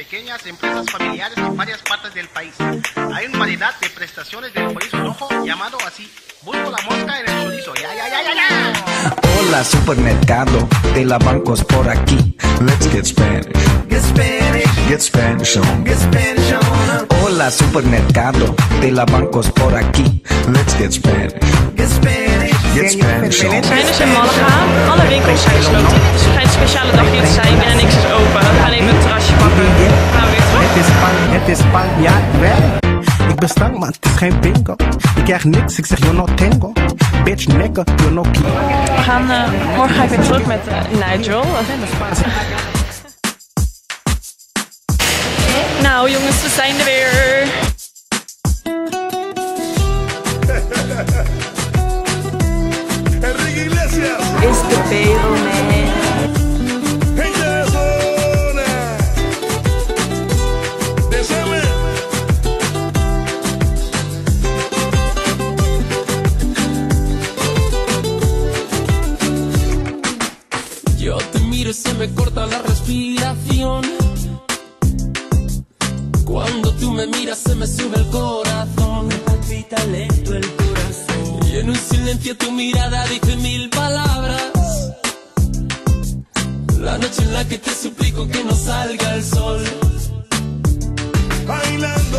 pequeñas empresas familiares en varias partes del país. Hay una variedad de prestaciones del chorizo rojo llamado así. Busco la mosca en el chorizo. Ya, ya, ya, ya, ya. Hola, supermercado de la bancos por aquí. Let's get Spanish. Get Spanish. Get Spanish on. Get Spanish on. Hola, supermercado de la bancos por aquí. Let's get Spanish. Get Spanish. Get Spanish on. We zijn dus in Malaga. Alle winkels zijn gesloten. Het schijnt een speciale dagje te zijn. Binnen niks is open. We gaan even een terrasje pakken. Gaan we weer terug. Het is Spanje, ja, ik weet. Ik ben stank, man, het is geen bingo. Ik krijg niks, ik zeg yo no tengo. Bitch, nigga, yo no key. We gaan, morgen ga ik weer terug met Nigel. Nou jongens, we zijn er weer. Enrique Iglesias. Is de Pedro man. Yo te miro y se me corta la respiración. Cuando tú me miras se me sube el corazón. Me palpita lento el corazón. Y en un silencio tu mirada dice mil palabras. La noche en la que te suplico que no salga el sol. Bailando.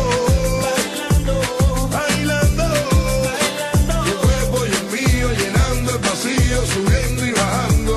Bailando. Tu cuerpo y el mío llenando el vacío, subiendo y bajando.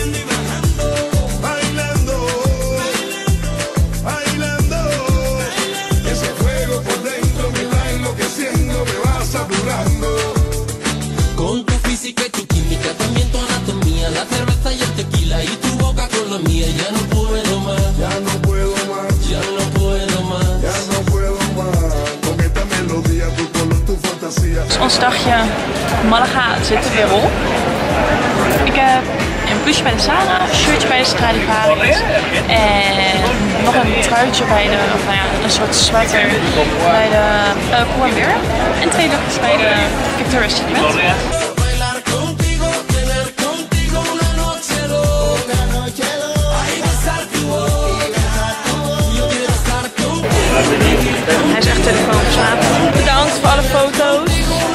Con tu física y tu química, también tu anatomía, la cerveza y el tequila y tu boca con la mía. Ya no puedo más, Ya no puedo más, ya no puedo más. ya no puedo más. Con esta melodía, tu color, tu fantasía. Dus ons dagje Malaga zit er weer op. Ik heb een plusje bij de Zara, een shirtje bij de Stradivarius en nog een truitje bij de, of nou ja, een soort sweater bij de Pull&Bear en 2 luchtjes bij de Victoria's Secret. Bailar contigo, tener contigo una noche loca, ay, besar tu boca, yo quiero estar contigo. Hij is echt telefoonverslaafd. Bedankt voor alle foto's.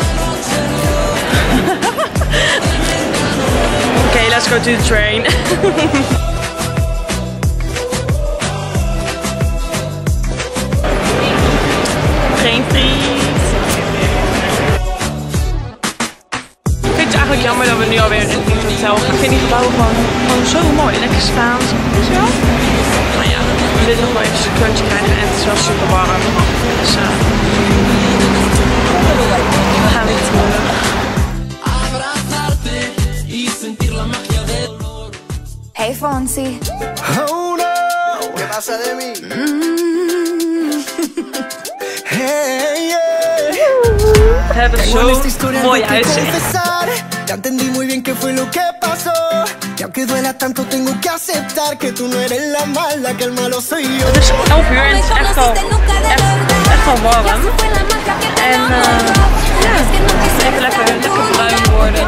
Oké, let's go to the train. Geen friet. Ik vind het eigenlijk jammer dat we nu alweer in het hotel gaan. Ik vind die gebouwen gewoon zo mooi. Lekker staan. Weet je wel? Maar ja, we willen nog wel even een crunch krijgen en het is wel super warm. Dus we gaan weer terug. Hey Fonsi. Oh no. ¿Qué pasa de mí? Hey, yeah. We hebben zo mooi uitzicht. Ya entendí muy bien qué fue lo que pasó. Y aunque duela tanto tengo que aceptar que tú no eres la mala, que el malo soy yo. Het is 11 uur en het is echt al warm. En ja, even lekker bruin worden.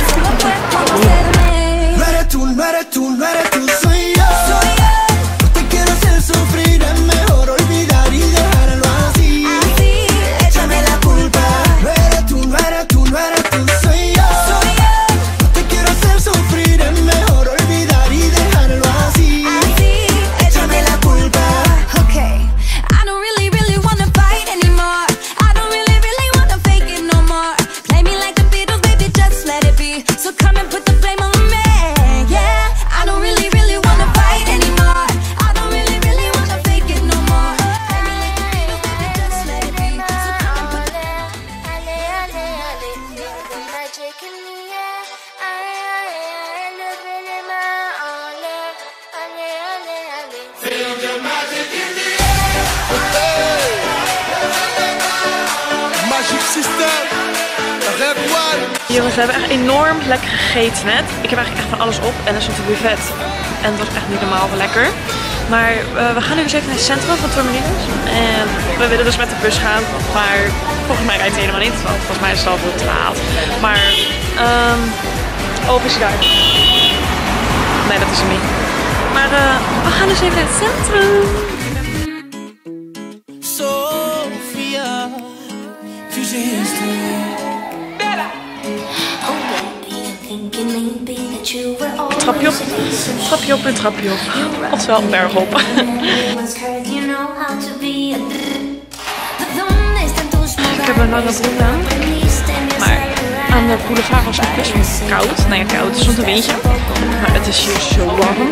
No eres tú, no eres tú, no eres tú, soy yo. No te quiero hacer sufrir, es mejor olvidar y dejarlo así. Échame la culpa. No eres tú, no eres tú, no eres tú, soy yo. No te quiero hacer sufrir, es mejor olvidar y dejarlo así. Échame la culpa. Okay, I don't really, really wanna fight anymore. I don't really, really wanna fake it no more. Play me like the Beatles, baby, just let it be. So come and put the blame on me. Yeah, I don't really, really wanna fight anymore. I don't really, really wanna fake it no more. Play me like the Beatles, baby, just let it be. So come and put the magic in the air. Look in my own love. Feel the magic in the air. Magic System. Red One. Jongens, we hebben echt enorm lekker gegeten net. Ik heb eigenlijk echt van alles op en er stond een buffet. En het was echt niet normaal lekker. Maar we gaan nu dus even naar het centrum van Torremolinos. En we willen dus met de bus gaan. Maar volgens mij rijdt het helemaal niet. Want volgens mij is het al veel te laat. Maar open is daar. Nee, dat is hem niet. Maar we gaan dus even naar het centrum. trapje op en trapje op. Oftewel een berg op. Ik heb een lange broek aan. Maar aan de boulevard was het best wel koud. Nou ja, koud. Er stond een windje. Maar het is hier zo warm.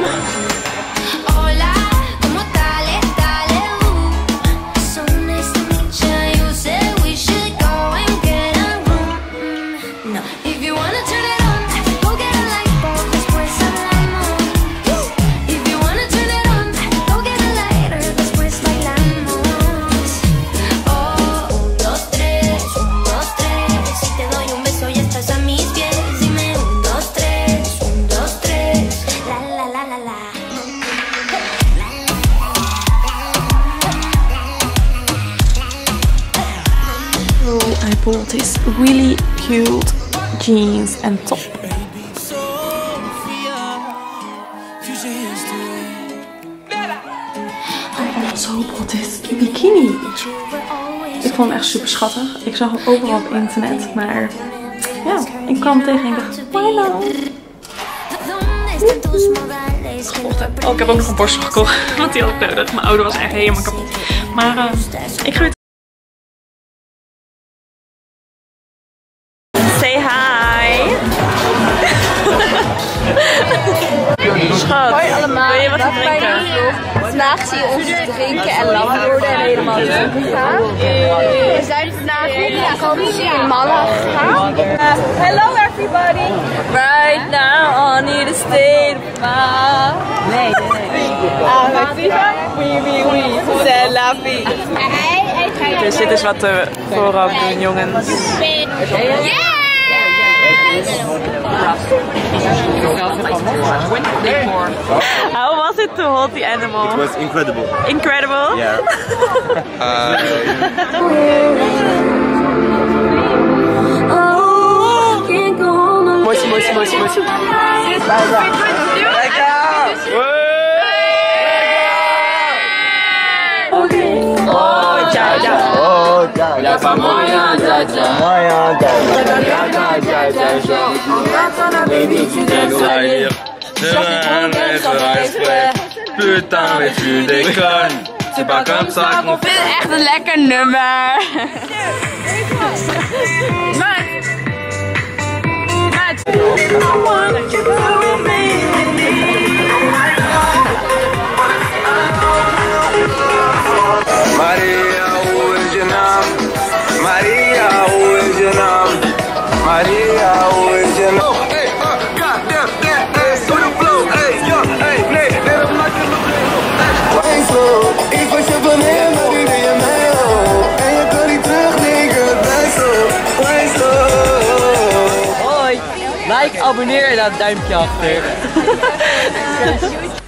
I bought this really cute jeans and top. I also bought this bikini. Ik vond hem echt super schattig. Ik zag hem overal op internet, maar ja, ik kwam tegen en ik dacht, why not? Oh, ik heb ook nog een borstel gekocht, want die had ik nodig. Mijn oude was echt helemaal kapot. Maar ik ga weer. Say hi! Schat, hoi allemaal. Wil je wat drinken? Vandaag zie je ons drinken en lang worden en helemaal drinken gaan. We zijn vandaag in Malaga gegaan. Hello everybody! Right now on the state of Nee. Oui, c'est la vie. Dus dit is wat we vooraf doen, jongens. How was it to hold the animal? It was incredible. Incredible? Yeah. Mooi. Putain, mais tu déconnes. C'est pas comme ça qu'on fait. Echt een lekker nummer. Maria, hoe is je naam? Maria, hoe is je naam? Maria, hoe is je naam? Hey, goddamn, hey, doe de flow, hey, yo, hey, nee, dat maakt het nog niet. Wijn zo, ik was je wanneer, maar nu ben je mij ook. En je kan niet terug, nee, ik heb het zo. Wijn zo. Hoi, like, abonneer en laat een duimpje achter.